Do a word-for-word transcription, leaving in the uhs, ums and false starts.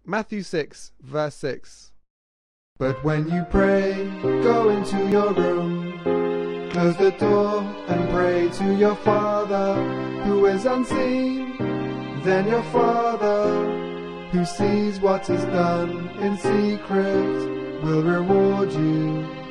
Matthew six, verse six. But when you pray, go into your room, close the door and pray to your Father who is unseen. Then your Father who sees what is done in secret will reward you.